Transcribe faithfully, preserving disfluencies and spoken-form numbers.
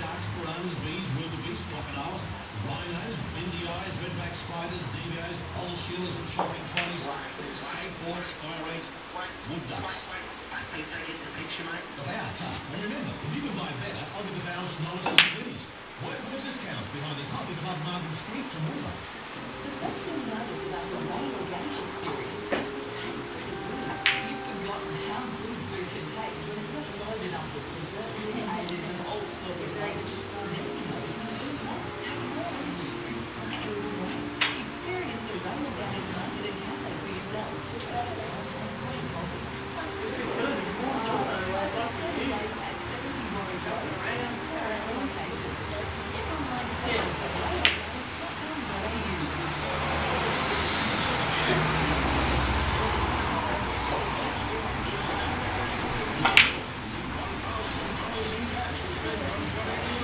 sharks, piranhas, bees, wildebeest, crocodiles, rhinos, bendy eyes, redback spiders, devios, old shielders and shopping trolleys, skateboards, fire ants, wood ducks. I think they get the picture, mate. But they are tough. And remember, if you can buy better, I'll give a thousand dollars to these. Work for discounts behind the Coffee Club Martin Street, Toowoomba. The first thing you notice about the Ray Organic experience is the taste of the food. You've forgotten how good food can taste when it's not loaded up with preservatives, additives, and all sorts of rubbish. Then you notice food less, have more nutrients, and it was great. Experience the Ray Organic Market and Cafe for yourself. That's lunch and coffee coffee. Plus food such as more stores over seven days at seventy Warren Road and four other locations. Check online specials at ray organic dot com dot a u. One thousand dollars in cash was spent on